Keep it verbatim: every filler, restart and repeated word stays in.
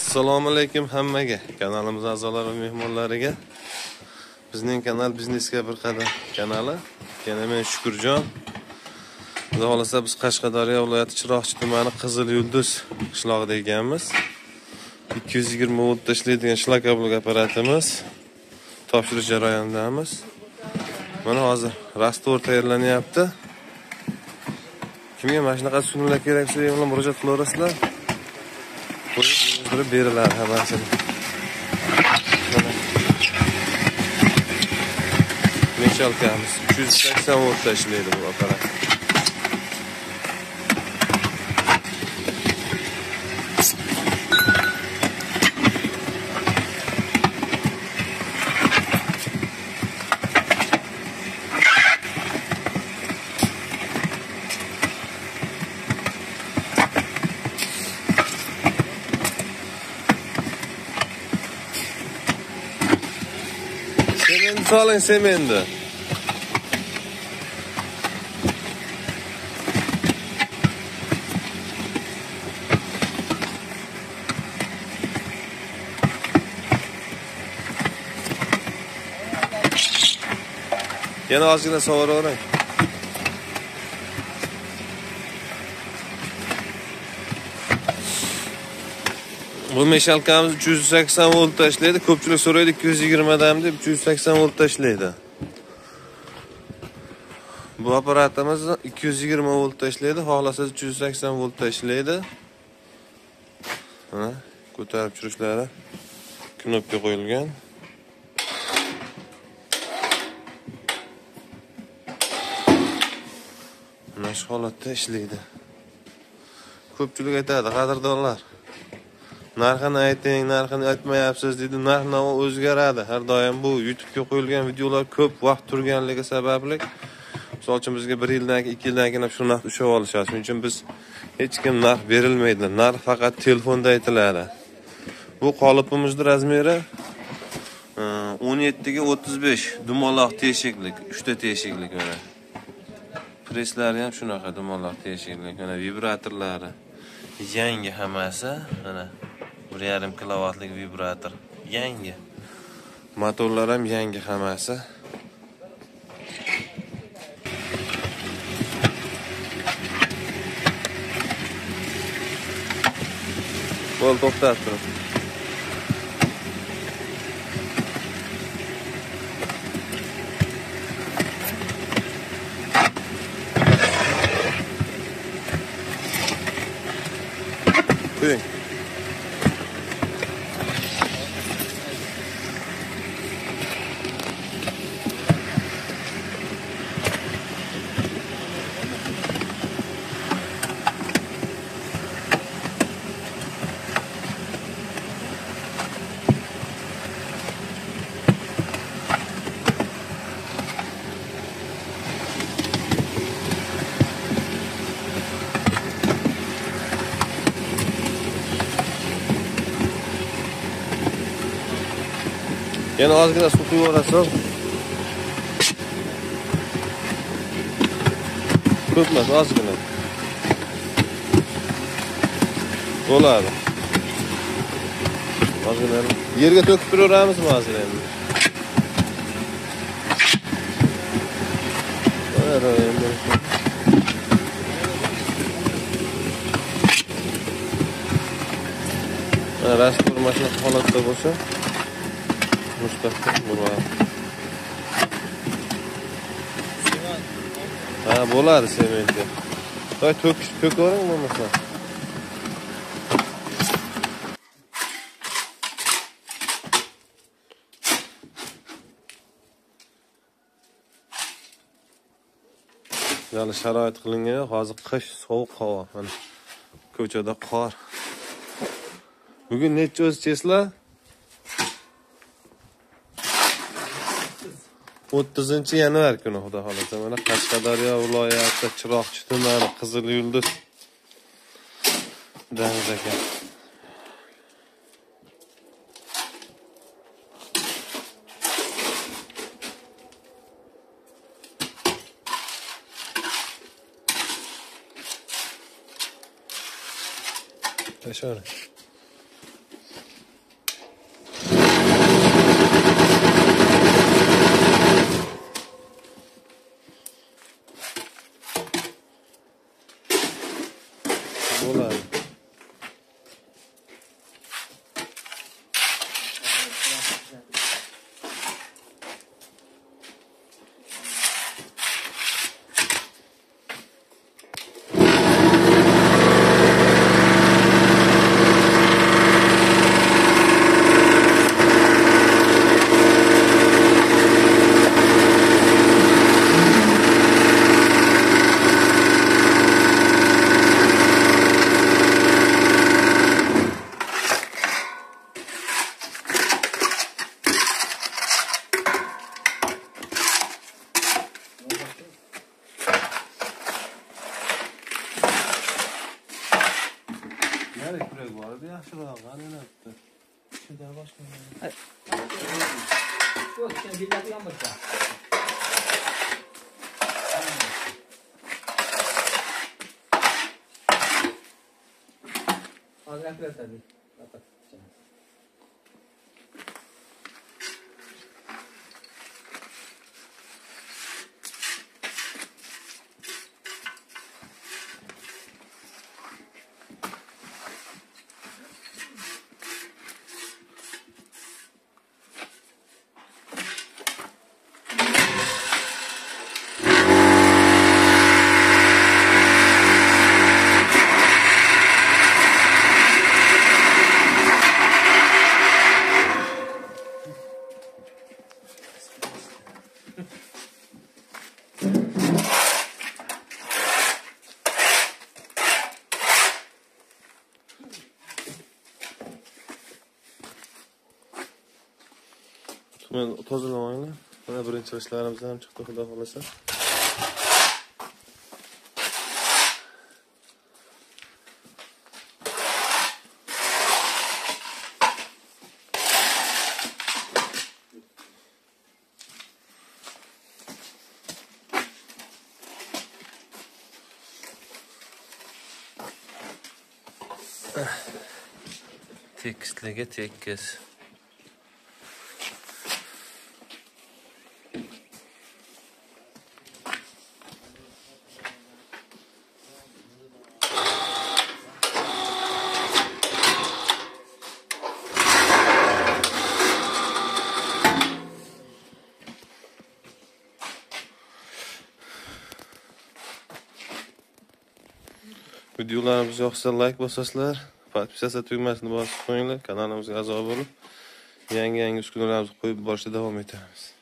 Assalomu alaykum hammaga, kanalimiz a'zolari va mehmonlariga. Bizning kanal Biznesga bir qadam kanali. Yana men Shukurjon. Xudo xolasa biz Qashqadaryo viloyati Chiroqchi tumani Qizil Yulduz qishlog'ida ekanmiz. ikki yuz yigirma volt tashlaydigan shlakoblik apparatimiz topshirish jarayonidamiz. Mana hozir rastor tayyorlanyapti. Kimga mana shunaqa uskunalar kerak bo'lsa, bilan murojaat qilaverasizlar. Qo'yib beriladi hammasini. Meshalkamiz uch yuz sakson volt tashlaydi bu apparat. Semen soling semendi. Yana ozgina sovuravering. Bu meshalkamiz uch yuz sakson volt tashlaydi. Ko'pchilik so'raydi ikki yuz yigirma dan deb uch yuz sakson volt tashlaydi. Bu apparatimiz ikki yuz yigirma volt tashlaydi, xohlasangiz uch yuz sakson volt tashlaydi. Mana ko'tarib turishlari knopka qo'yilgan. Mana shu holatda ishlaydi. Ko'pchilik aytadi, qadrdonlar, narxini ayting, narxini aytmayapsiz deydi. Narx-navo o'zgaradi. Har doim bu YouTube'ga qo'yilgan videolar ko'p vaqt turganligi sababli, misol uchun bizga bir yildan keyin, ikki yildan keyin shu narxni ushlab olishadi. Shuning uchun biz hech kim narx berilmaydi. Narx faqat telefonda aytiladi. Bu qolipimizning razmeri o'n yetti ga o'ttiz besh, dumaloq teshiklik, uchta teshiklik mana. Preslari ham shunaqa dumaloq teshiklik, mana vibratorlari yangi hammasi, mana bir yarim kilovatlik vibrator yangi. Motorlar ham yangi hammasi. Bo'l, to'xtat tur. Qo'ying. Yana ozgina suv quyib yuborasiz. Ko'p emas, ozgina. Bo'ladi. Ozgina yerga to'kib turaveramizmi hozir endi? Mana endi. Mana rastor mashina holatda bo'lsa, mustaqil bo'ladi. Ha, bo'ladi sementga. Voy, to'kish, to'kavering bo'lmasa. Ya'ni sharoit qilingan, hozir qish, sovuq havo, mana ko'chada qor. Bugun necha o'zchesizlar? o'ttizinchi yanvar kuni xudo xolasa mana Qashqadaryo viloyati Chiroqchi tumani Qizil Yulduz damiz ekan. Şöyle. Şuraya qaynatdi. Shunda boshqa. Yo'q, sen biladigan bo'lsa. Hozir gapiradi. Men tozalamayman. Mana birinchi ishlarimiz ham chiqdi, xudo xolasa. Tekisligi tekis. Videolarimiz yoqsa like bosasizlar, podpisatsiya tugmasini bosib qo'yinglar, kanalimizga a'zo bo'lib, yangi-yangi uskunalarimizni qo'yib borishda davom etamiz.